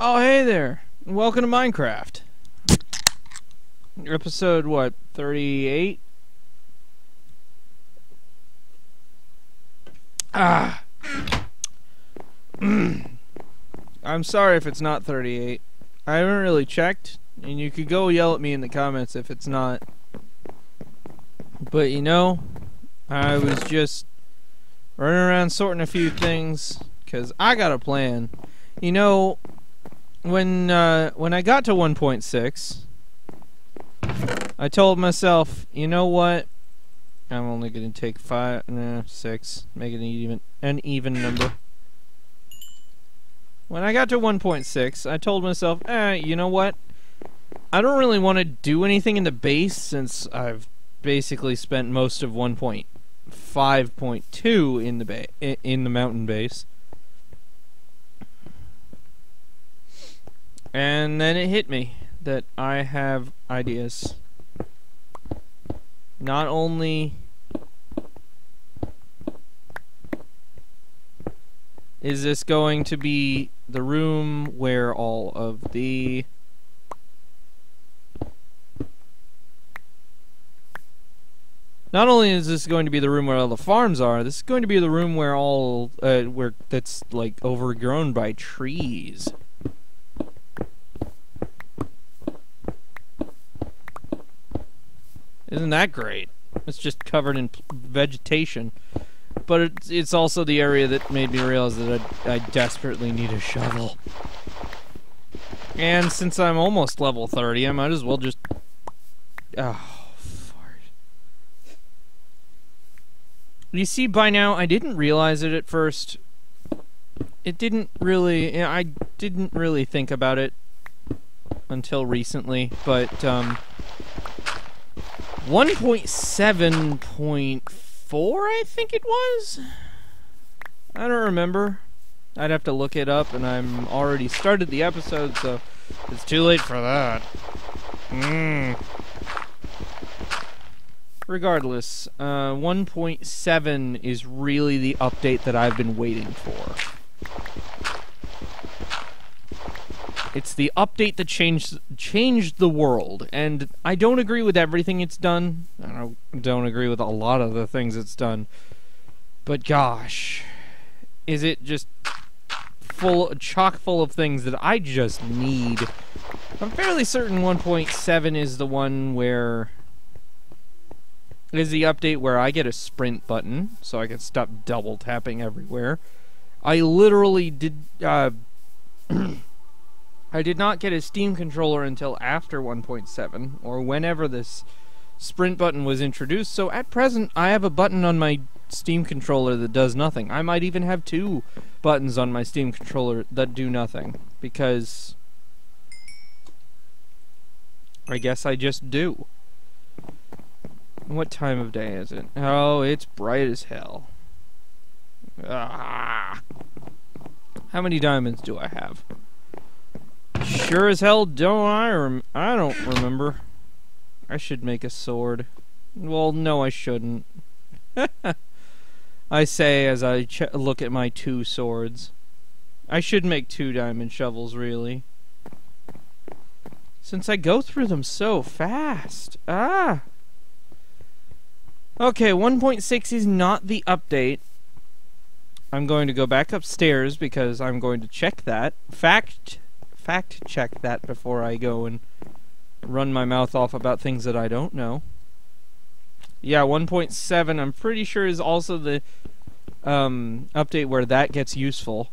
Oh, hey there. Welcome to Minecraft. Episode, what, 38? Ah. I'm sorry if it's not 38. I haven't really checked, and you could go yell at me in the comments if it's not. But, you know, I was just running around sorting a few things, because I got a plan. You know, when I got to 1.6, I told myself, you know what? I'm only going to take 6, make it an even number. When I got to 1.6, I told myself, you know what? I don't really want to do anything in the base since I've basically spent most of 1.5.2 in the mountain base. And then it hit me that I have ideas. Not only is this going to be the room where all of the Not only is this going to be the room where all the farms are, this is going to be the room where all where that's like overgrown by trees. Isn't that great? It's just covered in vegetation. But it's also the area that made me realize that I desperately need a shovel. And since I'm almost level 30, I might as well just... Oh, fart. You see, by now, I didn't realize it at first. It didn't really... I didn't really think about it until recently, but, 1.7.4, I think it was? I don't remember. I'd have to look it up, and I'm already started the episode, so it's too late for that. Regardless, 1.7 is really the update that I've been waiting for. It's the update that changed the world, and I don't agree with everything it's done. I don't agree with a lot of the things it's done. But gosh, is it just chock full of things that I just need. I'm fairly certain 1.7 is the one where is the update where I get a sprint button, so I can stop double tapping everywhere. I literally did I did not get a Steam controller until after 1.7, or whenever this sprint button was introduced, so at present I have a button on my Steam controller that does nothing. I might even have 2 buttons on my Steam controller that do nothing, because I guess I just do. What time of day is it? Oh, it's bright as hell. Ah. How many diamonds do I have? Sure as hell don't I don't remember. I should make a sword. Well, no, I shouldn't. I say as I look at my 2 swords. I should make 2 diamond shovels, really. Since I go through them so fast. Ah! Okay, 1.6 is not the update. I'm going to go back upstairs because I'm going to check that. Fact check that before I go and run my mouth off about things that I don't know. Yeah, 1.7 I'm pretty sure is also the update where that gets useful.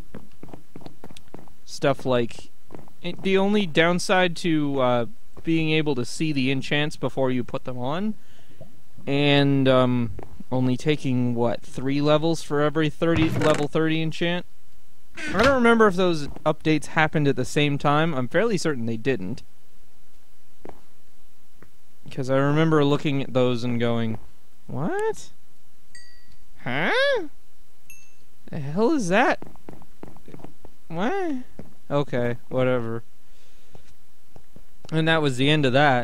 Stuff like the only downside to being able to see the enchants before you put them on, and only taking what 3 levels for every level 30 enchant. I don't remember if those updates happened at the same time. I'm fairly certain they didn't. Because I remember looking at those and going, what? Huh? The hell is that? What? Okay, whatever. And that was the end of that.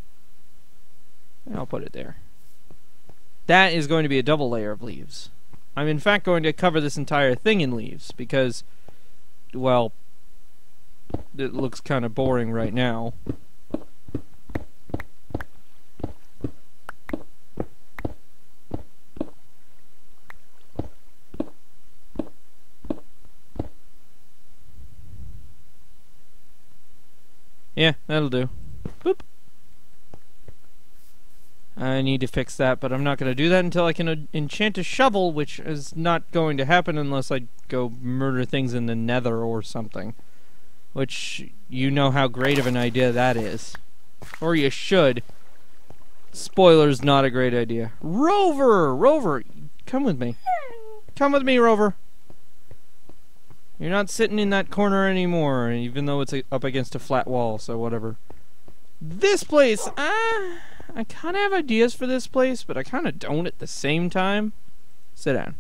I'll put it there. That is going to be a double layer of leaves. I'm in fact going to cover this entire thing in leaves because, well, it looks kind of boring right now. Yeah, that'll do. Boop. I need to fix that, but I'm not going to do that until I can enchant a shovel, which is not going to happen unless I go murder things in the nether or something. Which, you know how great of an idea that is. Or you should. Spoiler's not a great idea. Rover! Rover! Come with me. Come with me, Rover. You're not sitting in that corner anymore, even though it's up against a flat wall, so whatever. This place, I kind of have ideas for this place, but I kind of don't at the same time. Sit down.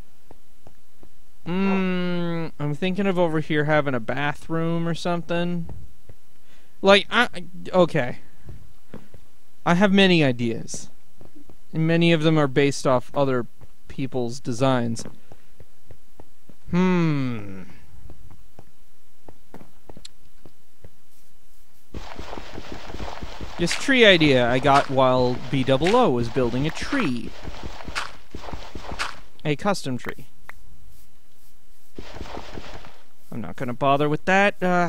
I'm thinking of over here having a bathroom or something. Like, okay. I have many ideas. And many of them are based off other people's designs. This tree idea I got while BOO was building a tree. A custom tree. I'm not gonna bother with that. The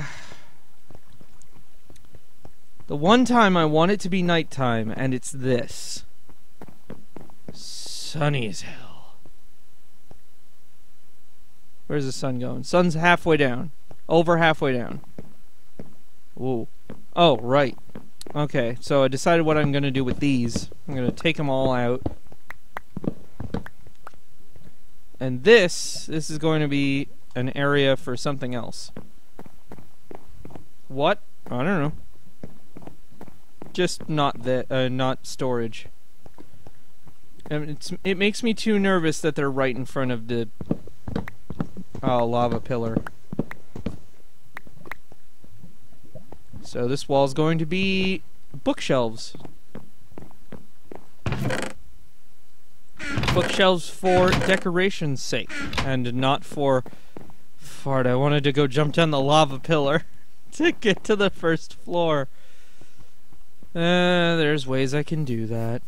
one time I want it to be nighttime, and it's this. Sunny as hell. Where's the sun going? Sun's halfway down. Over halfway down. Ooh. Oh, right. Okay, so I decided what I'm gonna do with these. I'm gonna take them all out. And this is going to be an area for something else. What? I don't know. Just not that, not storage. It makes me too nervous that they're right in front of the lava pillar. So this wall's going to be bookshelves. Bookshelves for decoration's sake, and not for fart. I wanted to go jump down the lava pillar to get to the first floor. There's ways I can do that.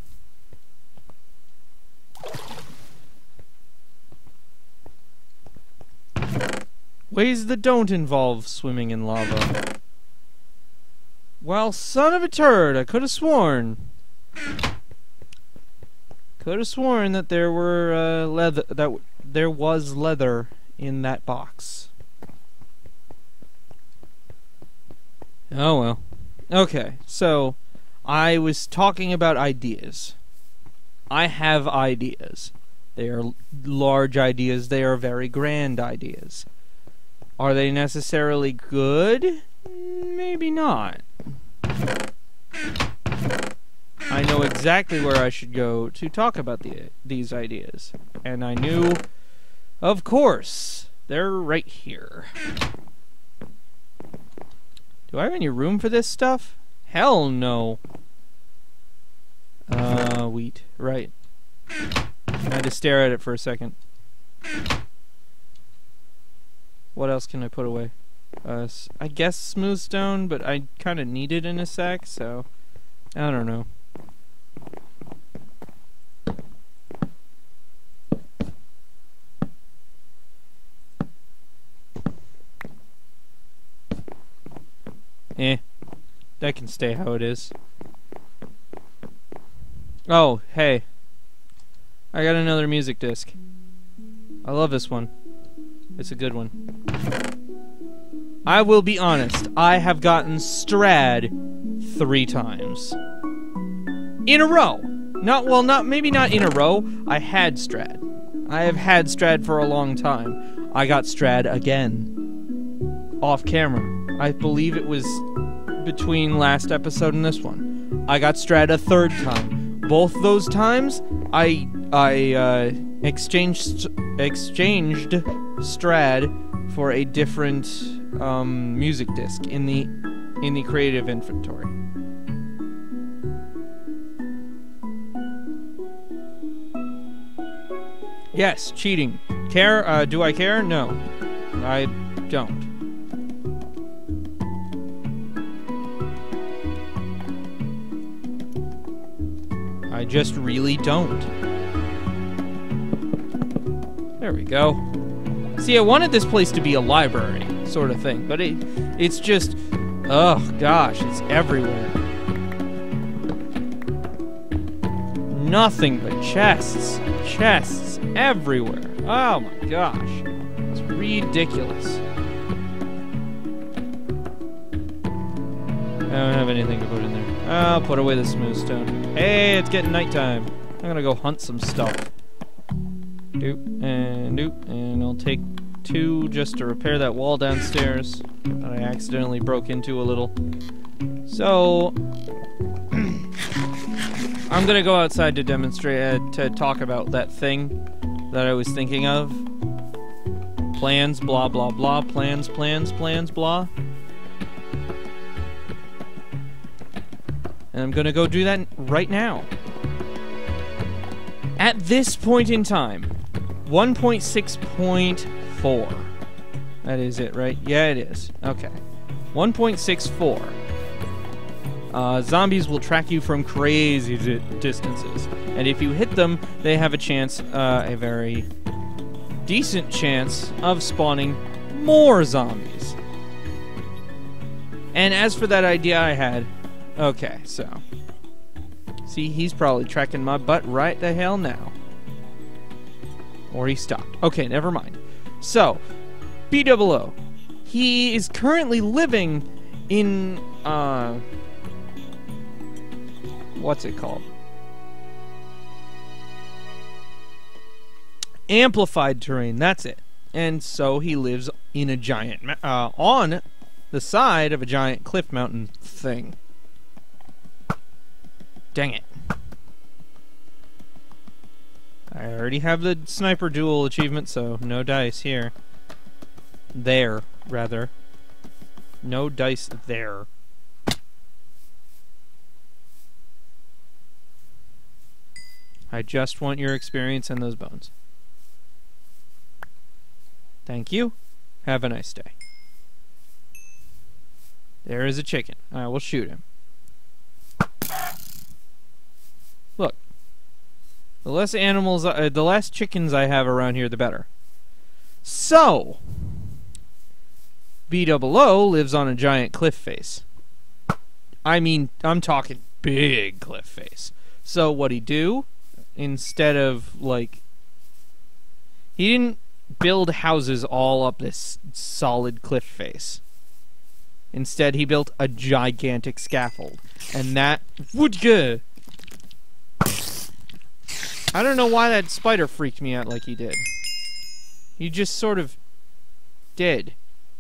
Ways that don't involve swimming in lava. Well, son of a turd, I could have sworn. Could have sworn that there were there was leather in that box. Oh well. Okay, so I was talking about ideas. I have ideas. They are large ideas. They are very grand ideas. Are they necessarily good? Maybe not. I know exactly where I should go to talk about these ideas. And I knew, of course, they're right here. Do I have any room for this stuff? Hell no. Wheat. Right. I had to stare at it for a second. What else can I put away? I guess smooth stone, but I kind of need it in a sec, so I don't know. That can stay how it is. Oh, hey. I got another music disc. I love this one. It's a good one. I will be honest, I have gotten Strad 3 times. In a row! Maybe not in a row. I had Strad. I have had Strad for a long time. I got Strad again. Off camera. I believe it was between last episode and this one. I got Strad a 3rd time. Both those times, I exchanged Strad for a different music disc in the creative inventory. Yes, cheating. Care? Do I care? No. I don't. I just really don't. There we go. See, I wanted this place to be a library, sort of thing, but it's just... Oh, gosh, it's everywhere. Nothing but chests. Chests everywhere. Oh, my gosh. It's ridiculous. I don't have anything to put in there. I'll put away the smooth stone. Hey, it's getting nighttime. I'm gonna go hunt some stuff. Doop, and I'll take 2 just to repair that wall downstairs that I accidentally broke into a little. So, I'm gonna go outside to demonstrate, to talk about that thing that I was thinking of. Plans, blah, blah, blah. Plans, blah. And I'm gonna go do that right now. At this point in time, 1.6.4. That is it, right? Yeah, it is. Okay. 1.64. Zombies will track you from crazy distances. And if you hit them, they have a chance, a very decent chance of spawning more zombies. And as for that idea I had, okay, so. See, he's probably tracking my butt right the hell now. Or he stopped. Okay, never mind. So, B00. He is currently living in, what's it called? Amplified terrain, that's it. And so he lives in a giant, on the side of a giant cliff mountain thing. Dang it. I already have the sniper duel achievement, so no dice here. There, rather. No dice there. I just want your experience in those bones. Thank you. Have a nice day. There is a chicken. I will shoot him. Look. The less animals, the less chickens I have around here, the better. So, B00 lives on a giant cliff face. I mean, I'm talking big cliff face. So what'd he do? Instead of, like... He didn't build houses all up this solid cliff face. Instead, he built a gigantic scaffold. And that would go. I don't know why that spider freaked me out like he did. He just sort of did.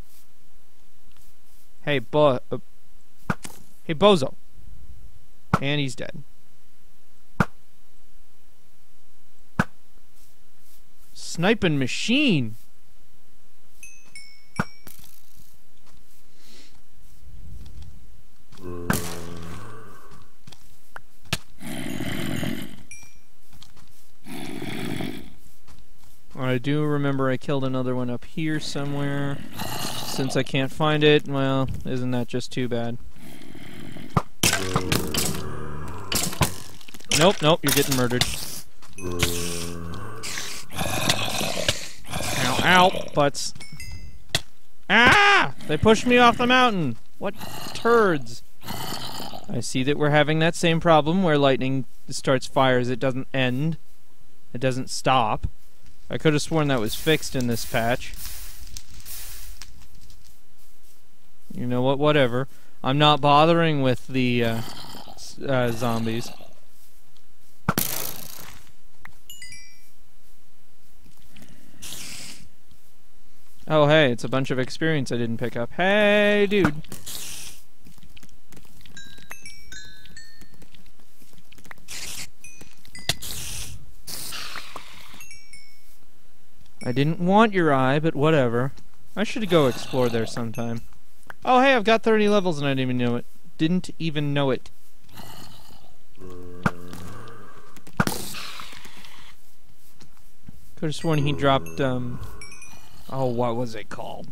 Hey, hey, Bozo. And he's dead. Sniping machine. I do remember I killed another one up here somewhere. Since I can't find it, well, isn't that just too bad? Nope, nope, you're getting murdered. Ow, ow, butts. Ah! They pushed me off the mountain! What turds? I see that we're having that same problem where lightning starts fires, it doesn't end. It doesn't stop. I could have sworn that was fixed in this patch. You know what, whatever. I'm not bothering with the zombies. Oh, hey, it's a bunch of experience I didn't pick up. Hey, dude. I didn't want your eye, but whatever. I should go explore there sometime. Oh, hey, I've got 30 levels and I didn't even know it. Didn't even know it. Could have sworn he dropped, oh, what was it called?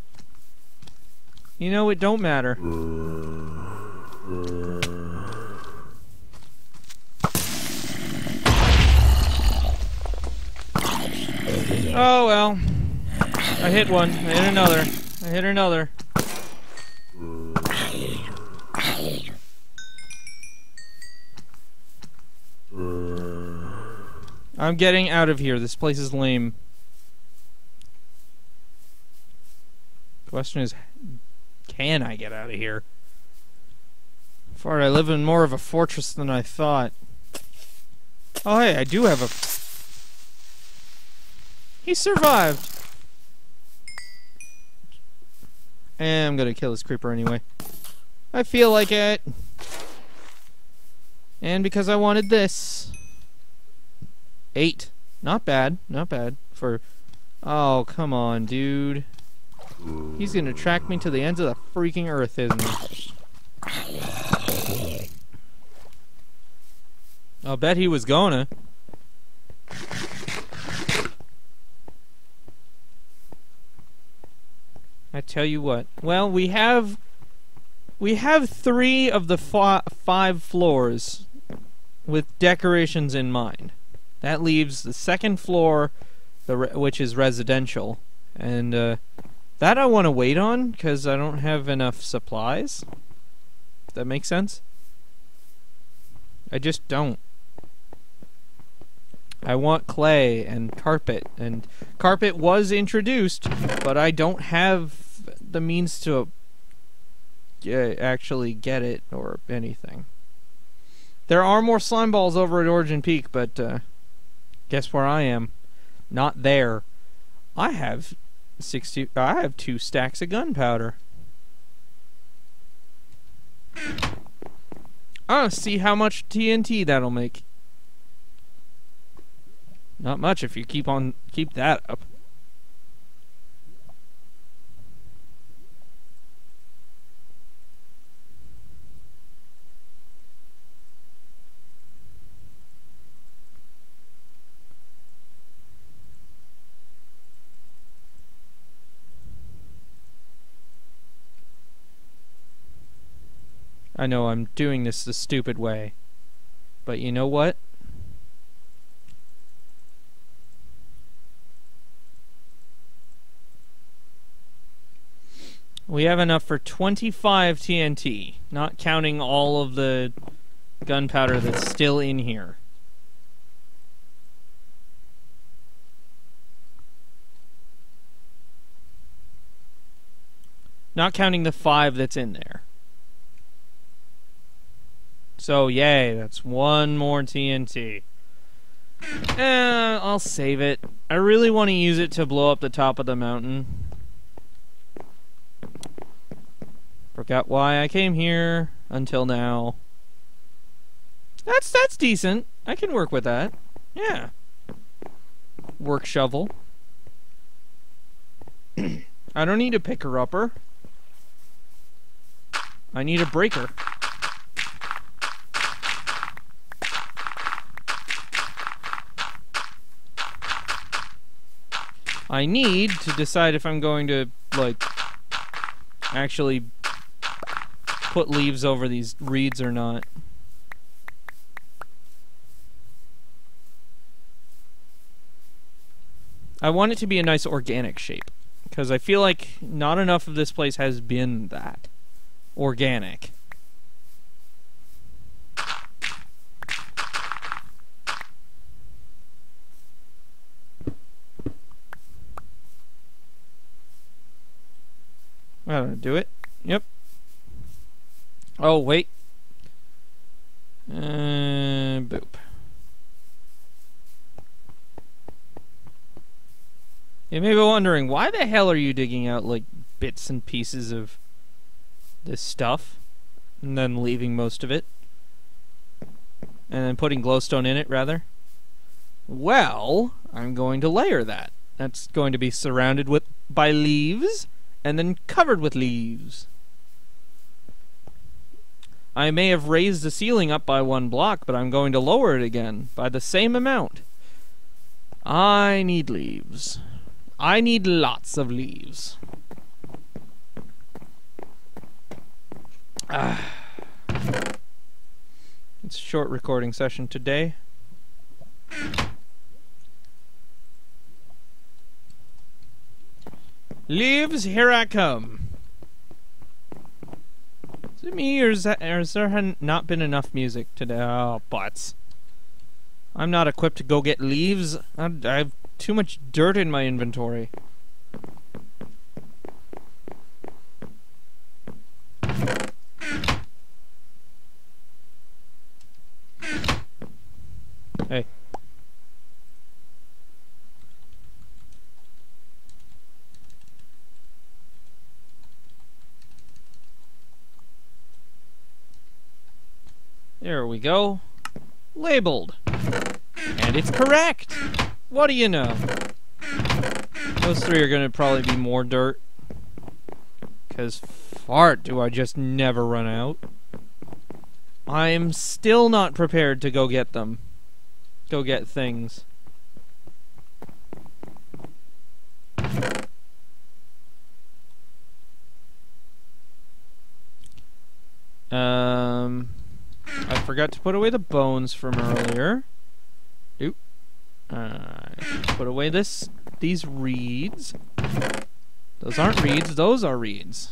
You know, it don't matter. Oh, well. I hit one. I hit another. I hit another. I'm getting out of here. This place is lame. Question is, can I get out of here? For I live in more of a fortress than I thought. Oh, hey, I do have a... He survived! And I'm gonna kill this creeper anyway. I feel like it. And because I wanted this. 8. Not bad. Not bad. For... Oh, come on, dude. He's gonna track me to the ends of the freaking earth, isn't he? I'll bet he was gonna. I tell you what. Well, we have 3 of the 5 floors with decorations in mind. That leaves the second floor, which is residential, and that I want to wait on because I don't have enough supplies. That makes sense? I just don't. I want clay and carpet was introduced, but I don't have the means to actually get it or anything. There are more slime balls over at Origin Peak, but guess where I am? Not there. I have 2 stacks of gunpowder. I'll see how much TNT that'll make. Not much if you keep that up. I know I'm doing this the stupid way, but you know what? We have enough for 25 TNT, not counting all of the gunpowder that's still in here. Not counting the 5 that's in there. So, yay, that's 1 more TNT. I'll save it. I really want to use it to blow up the top of the mountain. Forgot why I came here until now. That's decent. I can work with that. Yeah. Work shovel. I don't need a picker-upper. I need a breaker. I need to decide if I'm going to, like, actually put leaves over these reeds or not. I want it to be a nice organic shape, because I feel like not enough of this place has been that organic. That'll do it. Yep. Oh, wait. Boop. You may be wondering, why the hell are you digging out, like, bits and pieces of this stuff, and then leaving most of it? And then putting glowstone in it, rather? Well, I'm going to layer that. That's going to be surrounded by leaves, and then covered with leaves. I may have raised the ceiling up by 1 block, but I'm going to lower it again by the same amount. I need leaves. I need lots of leaves. It's a short recording session today. Leaves, here I come. Is it me, or has there not been enough music today? Oh, butts. I'm not equipped to go get leaves. I have too much dirt in my inventory. Hey. There we go. Labeled. And it's correct! What do you know? Those three are gonna probably be more dirt. 'Cause fart do I just never run out. I'm still not prepared to go get them. Go get things. I forgot to put away the bones from earlier. Oop. I should put away these reeds. Those aren't reeds, those are reeds.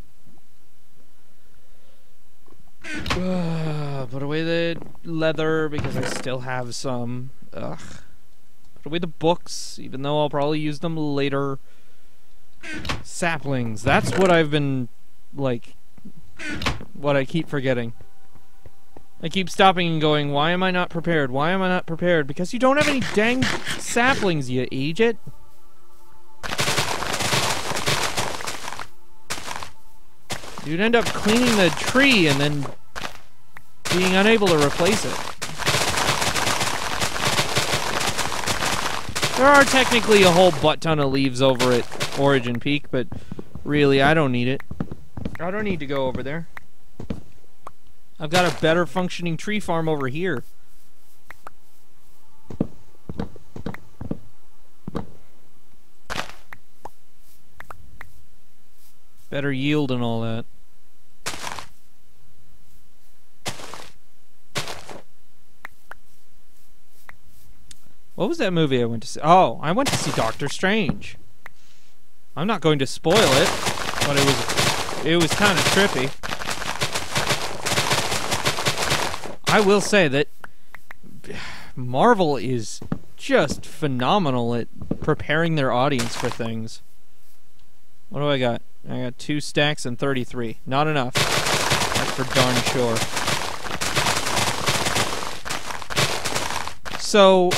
Put away the leather because I still have some. Ugh. Put away the books, even though I'll probably use them later. Saplings, that's what I've been, like, what I keep forgetting. I keep stopping and going, why am I not prepared? Why am I not prepared? Because you don't have any dang saplings, you idiot. You'd end up cleaning the tree and then being unable to replace it. There are technically a whole butt-ton of leaves over at Origin Peak, but really, I don't need it. I don't need to go over there. I've got a better functioning tree farm over here. Better yield and all that. What was that movie I went to see? Oh, I went to see Doctor Strange. I'm not going to spoil it, but it was kind of trippy. I will say that Marvel is just phenomenal at preparing their audience for things. What do I got? I got 2 stacks and 33. Not enough. That's for darn sure. So,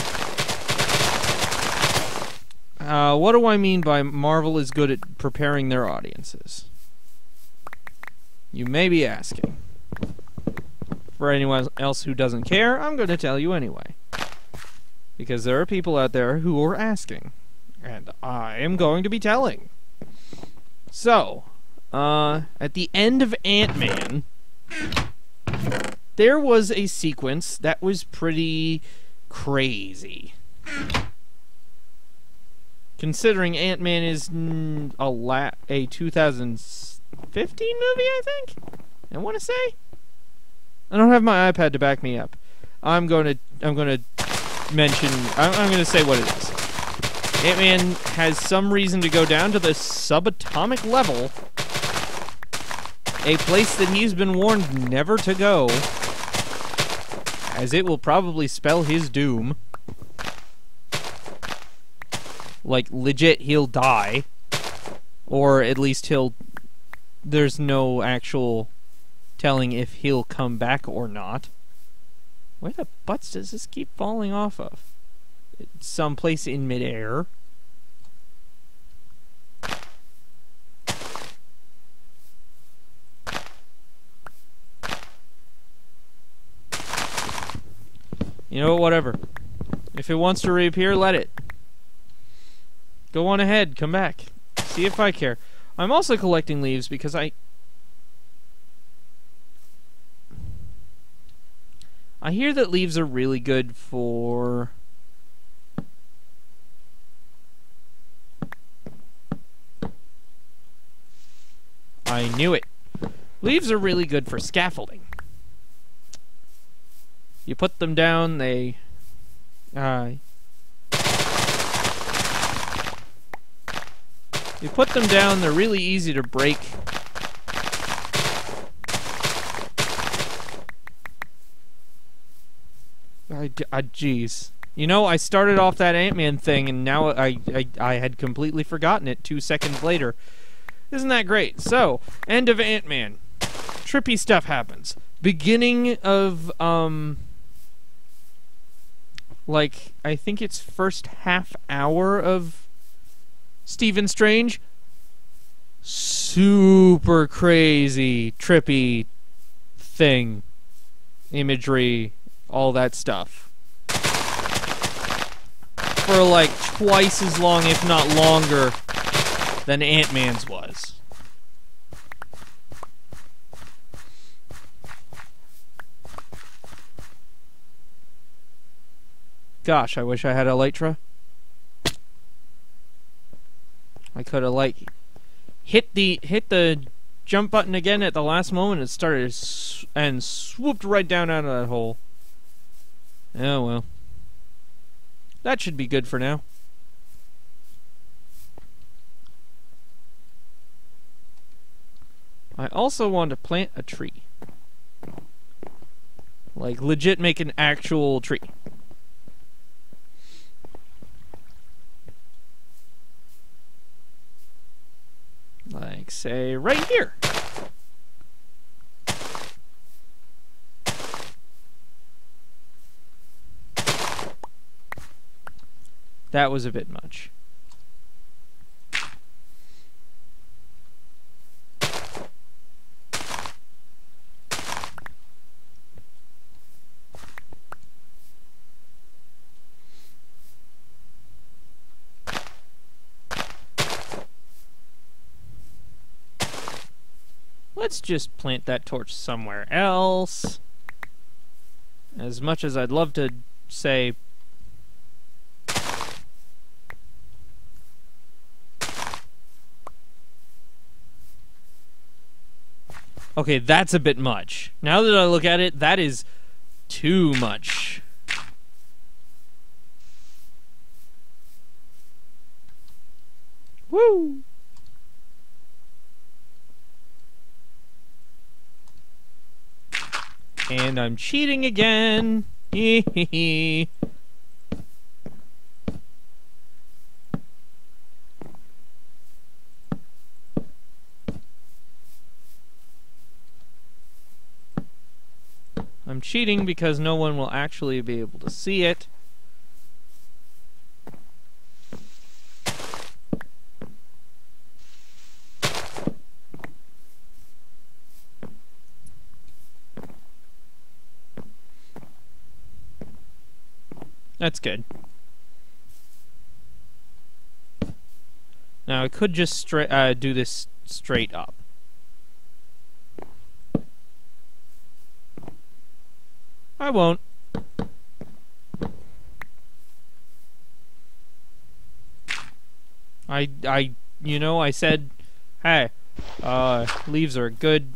what do I mean by Marvel is good at preparing their audiences? You may be asking. For anyone else who doesn't care, I'm going to tell you anyway. Because there are people out there who are asking. And I am going to be telling. So, at the end of Ant-Man, there was a sequence that was pretty crazy. Considering Ant-Man is a 2015 movie, I think? I want to say? I don't have my iPad to back me up. I'm gonna mention. I'm gonna say what it is. Ant-Man has some reason to go down to the subatomic level, a place that he's been warned never to go, as it will probably spell his doom. Like, legit, he'll die, or at least there's no actual telling if he'll come back or not. Where the butts does this keep falling off of? It's someplace in midair. You know what, whatever. If it wants to reappear, let it. Go on ahead, come back. See if I care. I'm also collecting leaves because I hear that leaves are really good for I knew it. Leaves are really good for scaffolding. You put them down, they... you put them down, they're really easy to break. Jeez. You know, I started off that Ant-Man thing, and now I had completely forgotten it 2 seconds later. Isn't that great? So, end of Ant-Man. Trippy stuff happens. Beginning of, like, I think it's first half hour of Stephen Strange. Super crazy, trippy thing. Imagery, all that stuff. For like twice as long, if not longer, than Ant-Man's was. Gosh, I wish I had Elytra. I could have like hit the jump button again at the last moment and started and swooped right down out of that hole. Oh well. That should be good for now. I also want to plant a tree. Like, legit make an actual tree. Like, say, right here. That was a bit much. Let's just plant that torch somewhere else. As much as I'd love to say... Okay, that's a bit much. Now that I look at it, that is too much. Woo! And I'm cheating again. Hee. I'm cheating because no one will actually be able to see it. That's good. Now I could just do this straight up. I won't. You know, I said, hey, leaves are good.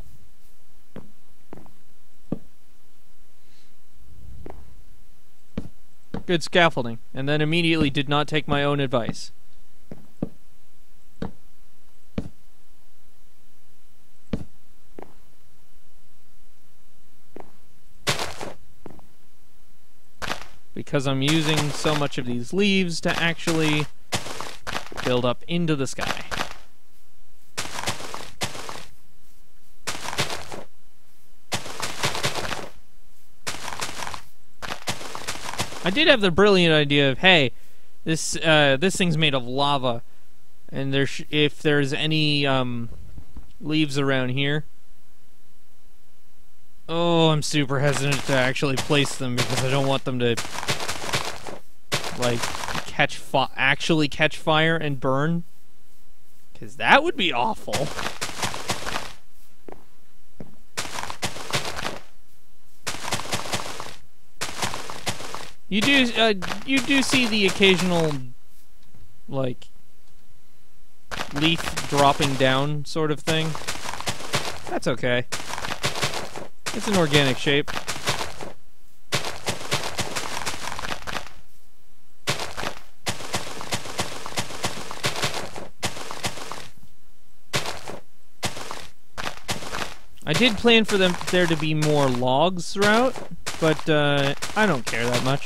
Good scaffolding, and then immediately did not take my own advice. Because I'm using so much of these leaves to actually build up into the sky. I did have the brilliant idea of, hey, this thing's made of lava, and if there's any leaves around here. Oh, I'm super hesitant to actually place them because I don't want them to like actually catch fire and burn, because that would be awful. You do see the occasional, like, leaf dropping down sort of thing. That's okay. It's an organic shape. I did plan for there to be more logs throughout, but I don't care that much.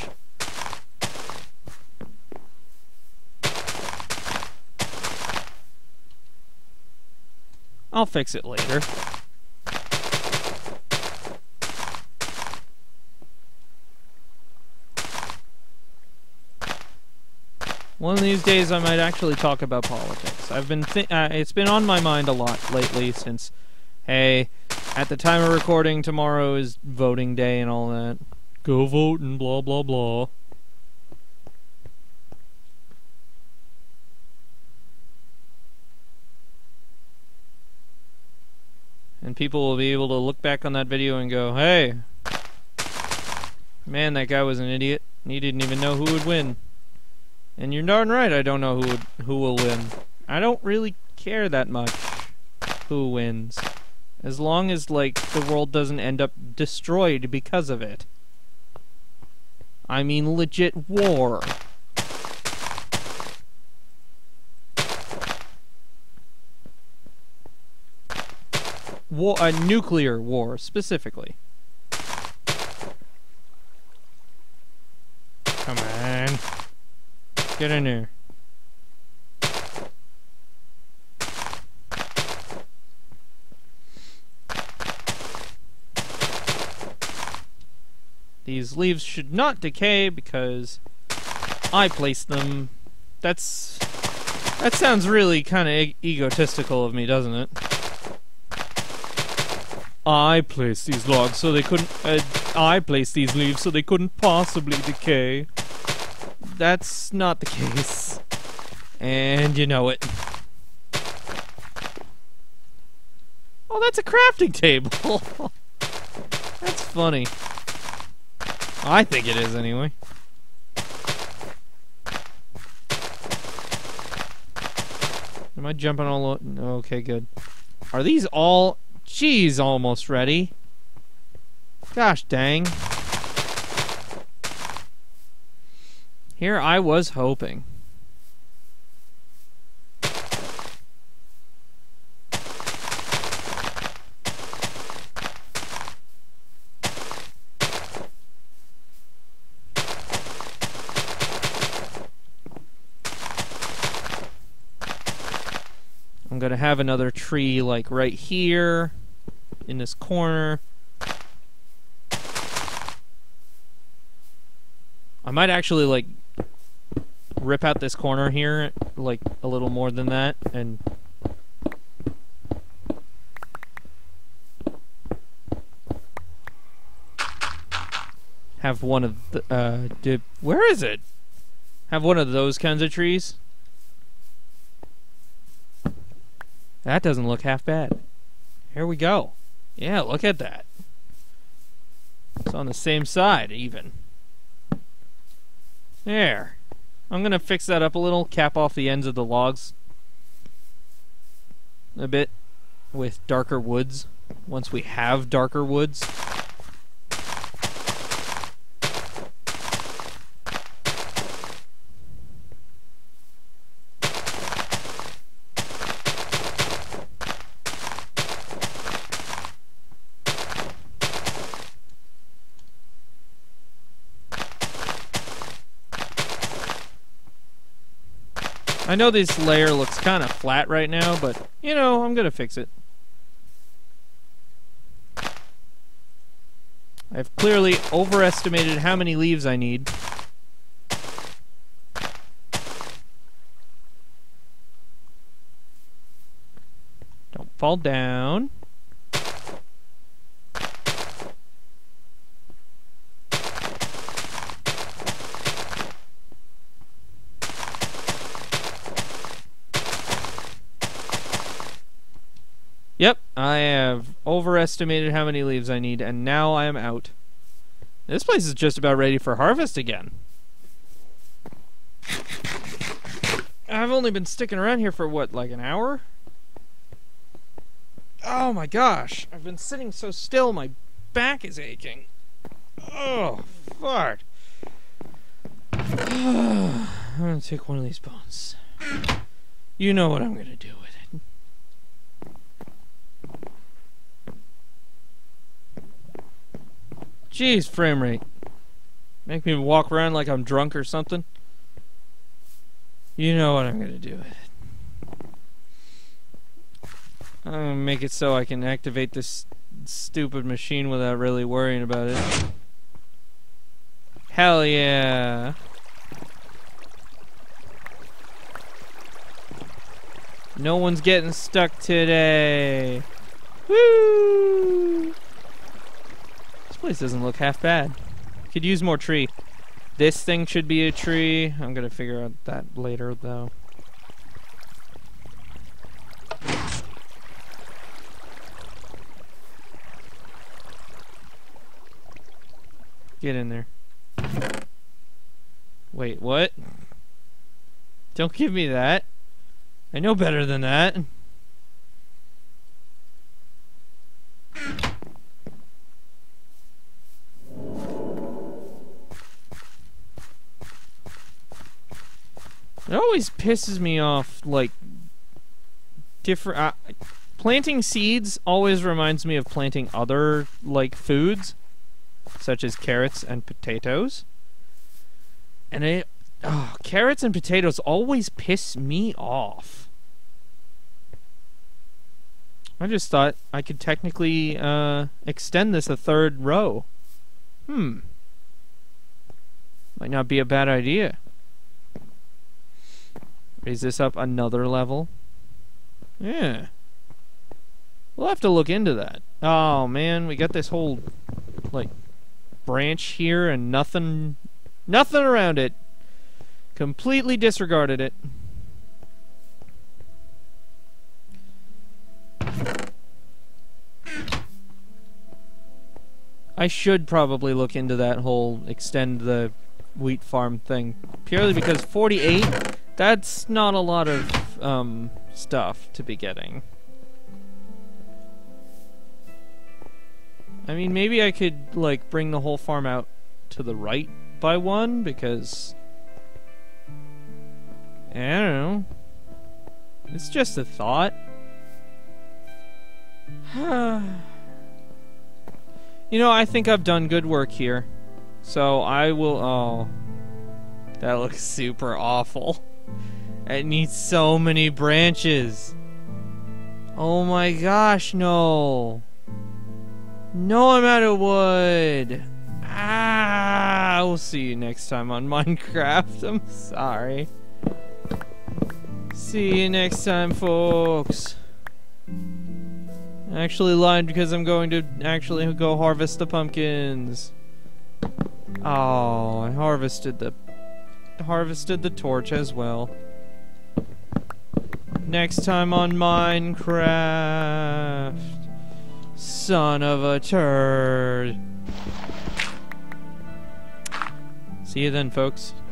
I'll fix it later. One of these days I might actually talk about politics. I've been it's been on my mind a lot lately since, hey, at the time of recording, tomorrow is voting day and all that. Go vote and blah blah blah. And people will be able to look back on that video and go, hey, man, that guy was an idiot. He didn't even know who would win. And you're darn right I don't know who will win. I don't really care that much who wins. As long as, like, the world doesn't end up destroyed because of it. I mean legit war. A nuclear war, specifically. Come on. Get in there. These leaves should not decay because I placed them. That sounds really kind of egotistical of me, doesn't it? I placed these logs so they couldn't. I placed these leaves so they couldn't possibly decay. That's not the case, and you know it. Oh, that's a crafting table. That's funny. I think it is, anyway. Am I jumping all? Okay, good. Are these all? Jeez, almost ready. Gosh dang. Here I was hoping. I'm gonna have another tree like right here in this corner. I might actually like rip out this corner here like a little more than that and have one of the where is it? Have one of those kinds of trees. That doesn't look half bad. Here we go. Yeah, look at that. It's on the same side, even. There. I'm gonna fix that up a little, cap off the ends of the logs a bit with darker woods, once we have darker woods. I know this layer looks kind of flat right now, but, you know, I'm gonna fix it. I've clearly overestimated how many leaves I need. Don't fall down. Yep, I have overestimated how many leaves I need, and now I am out. This place is just about ready for harvest again. I've only been sticking around here for what, like an hour? Oh my gosh, I've been sitting so still, my back is aching. Oh, fart. I'm gonna take one of these bones. You know what I'm gonna do with it. Jeez, frame rate. Make me walk around like I'm drunk or something. You know what I'm gonna do with it. I'm gonna make it so I can activate this stupid machine without really worrying about it. Hell yeah. No one's getting stuck today. Woo! This place doesn't look half bad. Could use more tree. This thing should be a tree. I'm gonna figure out that later though. Get in there. Wait, what? Don't give me that. I know better than that. It always pisses me off, like, different... planting seeds always reminds me of planting other, like, foods, such as carrots and potatoes. And carrots and potatoes always piss me off. I just thought I could technically extend this a third row. Might not be a bad idea. Raise this up another level. Yeah. We'll have to look into that. Oh man, we got this whole like branch here and nothing around it. Completely disregarded it. I should probably look into that whole extend the wheat farm thing. Purely because 48, that's not a lot of stuff to be getting. I mean, maybe I could like bring the whole farm out to the right by one, because I don't know. It's just a thought. You know, I think I've done good work here. So I will... Oh. That looks super awful. It needs so many branches. Oh my gosh, no. No, I'm out of wood. Ah, we'll see you next time on Minecraft. I'm sorry. See you next time, folks. I actually lied because I'm going to actually go harvest the pumpkins. Oh, I harvested the torch as well. Next time on Minecraft. Son of a turd. See you then, folks.